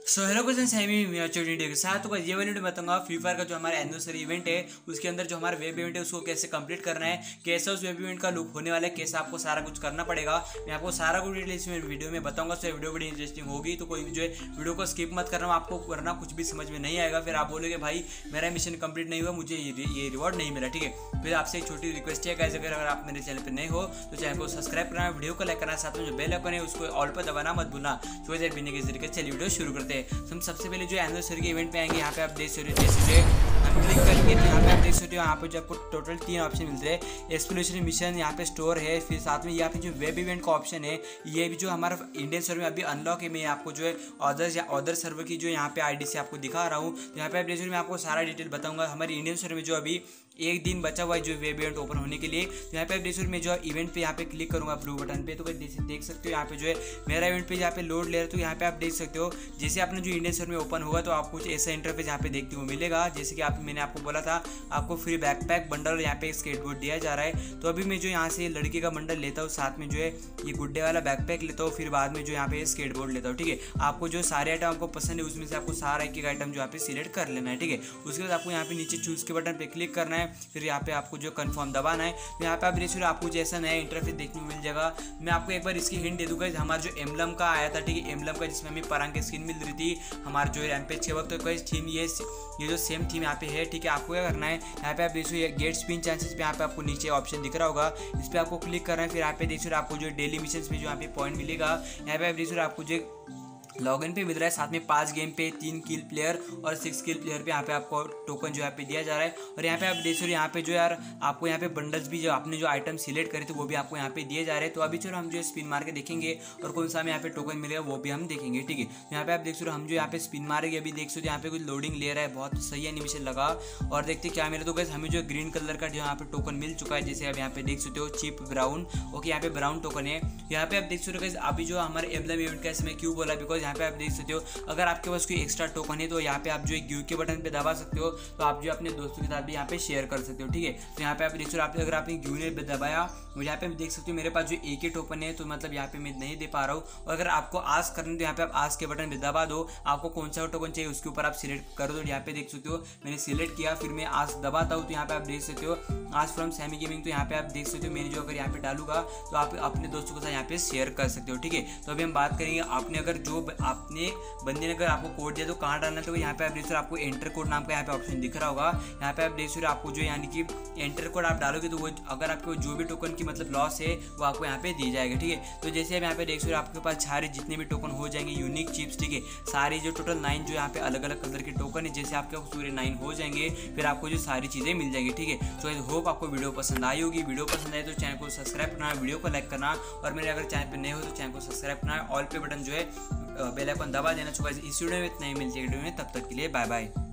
सो hello question semi video के साथ तो ये वाली वीडियो बताऊंगा फ्री फायर का जो हमारा एनिवर्सरी इवेंट है उसके अंदर जो हमारा वेब इवेंट है उसको कैसे कंप्लीट करना है, कैसे उस वेब इवेंट का लुक होने वाला है, कैसे आपको सारा कुछ करना पड़ेगा। मैं आपको सारा कुछ डिटेल इस वीडियो में बताऊंगा। सो वीडियो बड़ी इंटरेस्टिंग होगी, तो कोई जो है वीडियो को स्किप मत करना। आपको करना कुछ भी समझ में नहीं आएगा, फिर आप बोलोगे भाई मेरा मिशन कंप्लीट नहीं हुआ, मुझे ये रिवॉर्ड नहीं मिला। ठीक है, फिर आपसे एक छोटी रिक्वेस्ट है गाइस, अगर आप मेरे चैनल पर नहीं हो तो चैनल को सब्सक्राइब करना, वीडियो को लाइक करना, साथ में जो बेल आइकन है उसको ऑल पर दबाना मत भूलना। तो बिना किसी तरीके चलिए वीडियो शुरू करते हैं। हम सबसे पहले जो एनिवर्सरी के इवेंट पे आएंगे, यहाँ पे आप देख सकते हो हम क्लिक करेंगे तो यहाँ पे आप देख सकते हो यहाँ पे जो आपको टोटल 3 ऑप्शन मिलते हैं। एक्सप्लोरेशन मिशन, यहाँ पे स्टोर है, फिर साथ में यहाँ पे जो वेब इवेंट का ऑप्शन है, ये भी जो हमारा इंडियन सर्वर में अभी अनलॉक है। मैं आपको जो है अदर सर्वर की जो यहाँ पे आईडी से आपको दिखा रहा हूँ। तो यहाँ पे आप देख सकते हो मैं आपको सारा डिटेल बताऊंगा। हमारे इंडियन सर्वर में जो अभी एक दिन बचा हुआ है जो वेब इवेंट ओपन होने के लिए। तो यहाँ पे आप देख सकते हो मैं जो इवेंट पे यहाँ पे क्लिक करूँगा ब्लू बटन पे, तो देख सकते हो यहाँ पे जो है मेरा इवेंट पे यहाँ पे लोड ले रहा है। तो यहाँ पे आप देख सकते हो जैसे आपने जो इंडियन सर्वर में ओपन होगा तो आपको कुछ ऐसा इंटरफेस यहाँ पे देखते हुए मिलेगा। जैसे कि मैंने आपको बोला था आपको फ्री बैकपैक बंडल यहाँ पे स्केटबोर्ड दिया जा रहा है। तो अभी मैं जो यहाँ से लड़के का बंडल लेता हूँ, साथ में जो है ये गुड्डे वाला बैकपैक लेता हूँ, फिर बाद में जो यहाँ पे स्केटबोर्ड लेता हूँ। ठीक है, आपको जो सारे आइटम आपको पसंद है उसमें से आपको सारा एक एक आइटम जो यहाँ पे सिलेक्ट कर लेना है। ठीक है, उसके बाद आपको यहाँ पे नीचे चूज के बटन पे क्लिक करना है, फिर यहाँ पे आपको जो कंफर्म दबाना है। तो यहाँ पे आप देख आपको जैसा नया इंटरफेस देखने को मिल जाएगा। मैं आपको एक बार इसकी हिंट दे दूंगा, हमारा जो एम्बलम का आया था, ठीक है, एम्बलम का जिसमें हमें परांग की स्किन मिल रही थी हमारे जो रैम्पेज के वक्त, तो कोई थीम ये जो सेम थीम यहाँ पे है। ठीक है, आपको क्या करना है, यहाँ पे आप देखो ये गेट स्पिन चांसेस पे यहाँ पे आपको नीचे ऑप्शन दिख रहा होगा, इस पर आपको क्लिक करना है। फिर यहाँ पे देखो आपको जो डेली मिशन में जो यहाँ पे पॉइंट मिलेगा, यहाँ पे आप देखो आपको जो लॉगिन पे मिल रहा है, साथ में 5 गेम पे 3 किल प्लेयर और 6 किल प्लेयर पे यहाँ पे आपको टोकन जो यहाँ पे दिया जा रहा है। और यहाँ पे आप देख सकते हो यहाँ पे जो यार आपको यहाँ पे बंडल्स भी जो आपने जो आइटम सिलेक्ट करे थे वो भी आपको यहाँ पे दिए जा रहे हैं। तो अभी चलो हम जो स्पिन मार के देखेंगे और कौन सा हमें यहाँ पे टोकन मिलेगा वो भी हम देखेंगे। ठीक है, तो यहाँ पे आप देख सकते हो हम जो यहाँ पे स्पिन मारेंगे, अभी देख सकते हो यहाँ पे कुछ लोडिंग ले रहा है, बहुत सही एनिमेशन लगा। और देखते क्या मिला, तो गाइस हमें जो ग्रीन कलर का जो यहाँ पे टोकन मिल चुका है, जैसे अब यहाँ पे देख सकते हो चिप ब्राउन। ओके, यहाँ पे ब्राउन टोकन है। यहाँ पे आप देख सकते हो गाइस अभी जो हमारे एम्बलम इवेंट का इसमें क्यों बोला, बिकॉज यहाँ पे आप देख सकते हो अगर आपके पास कोई एक्स्ट्रा टोकन है तो यहाँ पे आप जो गिव के बटन पे दबा सकते हो, तो आप जो अपने दोस्तों के साथ भी यहाँ पे शेयर कर सकते हो। ठीक है, तो यहाँ पे आप देख सकते हो अगर आपने गिव ने दबाया, मुझे यहाँ पे देख सकते हो मेरे पास जो एक ही टोकन है, तो मतलब यहाँ पे मैं नहीं दे पा रहा हूँ। और अगर आपको आस्क करना है तो यहाँ पे आप आस्क के बटन पे दबा दो, आपको कौन सा टोकन चाहिए उसके ऊपर आप सिलेक्ट कर दो। यहाँ पे देख सकते हो मैंने सिलेक्ट किया, फिर मैं आस्क दबाता हूँ, तो यहाँ पे आप देख सकते हो आस्क फ्रॉम सेमी गेमिंग। तो यहाँ पे आप देख सकते हो मेरी जो अगर यहाँ पे डालूंगा तो आप अपने दोस्तों के साथ यहाँ पे शेयर कर सकते हो। ठीक है, तो अभी हम बात करेंगे आपने अगर जो आपने बंदे ने अगर आपको कोड दिया तो कहाँ डालना है, तो यहाँ पे आप देख सकते हो आपको एंटर कोड नाम का यहाँ पे ऑप्शन दिख रहा होगा। यहाँ पे आप देख सकते हो आपको जो यानी कि एंटर कोड आप डालोगे तो वो अगर आपको जो भी टोकन की मतलब लॉस है वो आपको यहाँ पे दी जाएगा। ठीक है, तो जैसे आप यहाँ पे देख सकते हो आपके पास सारे जितने भी टोकन हो जाएंगे यूनिक चिप्स। ठीक है, सारी जो टोटल 9 जो यहाँ पे अलग अलग कलर के टोकन है, जैसे आपके पूरे 9 हो जाएंगे फिर आपको जो सारी चीज़ें मिल जाएंगी। ठीक है, तो आई होप आपको वीडियो पसंद आई होगी। वीडियो पसंद आए तो चैनल को सब्सक्राइब करना, वीडियो को लाइक करना, और मेरे अगर चैनल पर नए हो तो चैनल को सब्सक्राइब करना, ऑल पे बटन जो है बेल आइकन दबा देना। इस वीडियो में इतना ही, मिलती है वीडियो में, तब तक के लिए बाय बाय।